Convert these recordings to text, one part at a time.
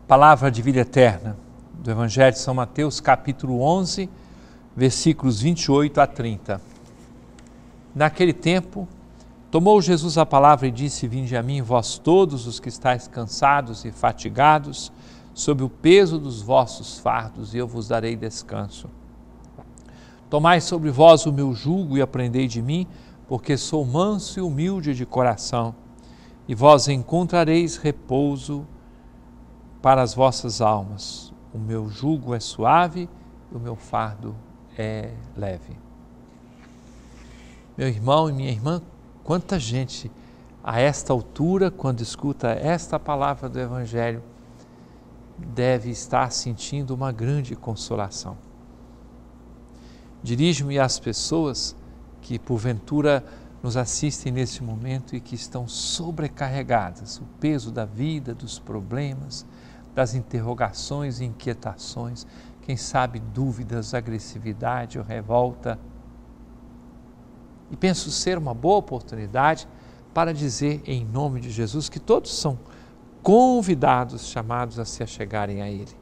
Palavra de vida eterna do Evangelho de São Mateus, capítulo 11, versículos 28 a 30. Naquele tempo, tomou Jesus a palavra e disse: Vinde a mim, vós todos os que estáis cansados e fatigados, sob o peso dos vossos fardos, e eu vos darei descanso. Tomai sobre vós o meu jugo e aprendei de mim, porque sou manso e humilde de coração, e vós encontrareis repouso para as vossas almas. O meu jugo é suave e o meu fardo é leve. Meu irmão e minha irmã, quanta gente a esta altura, quando escuta esta palavra do Evangelho, deve estar sentindo uma grande consolação. Dirijo-me às pessoas que porventura nos assistem nesse momento e que estão sobrecarregadas, o peso da vida, dos problemas, das interrogações e inquietações, quem sabe dúvidas, agressividade ou revolta. E penso ser uma boa oportunidade para dizer em nome de Jesus que todos são convidados, chamados a se achegarem a Ele.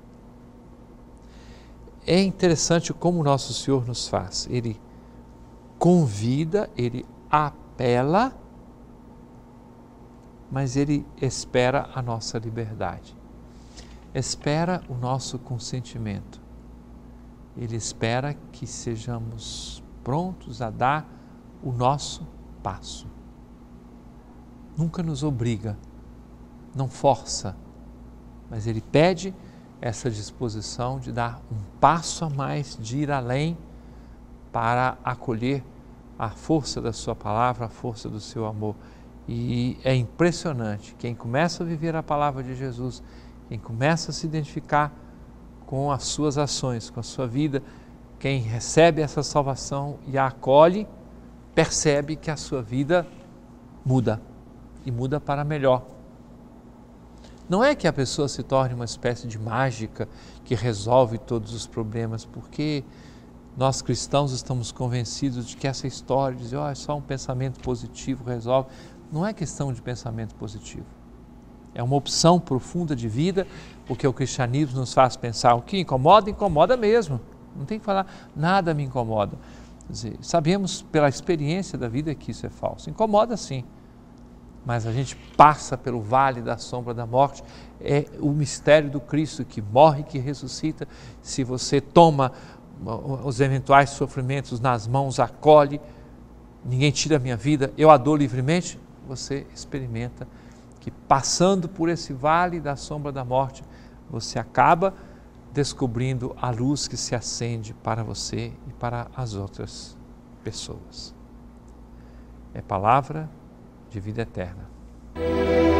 É interessante como o nosso Senhor nos faz. Ele convida, Ele apela, mas Ele espera a nossa liberdade. Espera o nosso consentimento. Ele espera que sejamos prontos a dar o nosso passo. Nunca nos obriga, não força, mas Ele pede essa disposição de dar um passo a mais, de ir além para acolher a força da sua palavra, a força do seu amor. E é impressionante, quem começa a viver a palavra de Jesus, quem começa a se identificar com as suas ações, com a sua vida, quem recebe essa salvação e a acolhe, percebe que a sua vida muda, e muda para melhor. Não é que a pessoa se torne uma espécie de mágica que resolve todos os problemas, porque nós cristãos estamos convencidos de que essa história de dizer, é só um pensamento positivo resolve. Não é questão de pensamento positivo. É uma opção profunda de vida, porque o cristianismo nos faz pensar o que incomoda, incomoda mesmo. Não tem que falar, nada me incomoda. Quer dizer, sabemos pela experiência da vida que isso é falso. Incomoda sim, mas a gente passa pelo vale da sombra da morte. É o mistério do Cristo que morre, que ressuscita. Se você toma os eventuais sofrimentos nas mãos, acolhe, ninguém tira a minha vida, eu a dou livremente, você experimenta que passando por esse vale da sombra da morte, você acaba descobrindo a luz que se acende para você e para as outras pessoas. É palavra de vida eterna.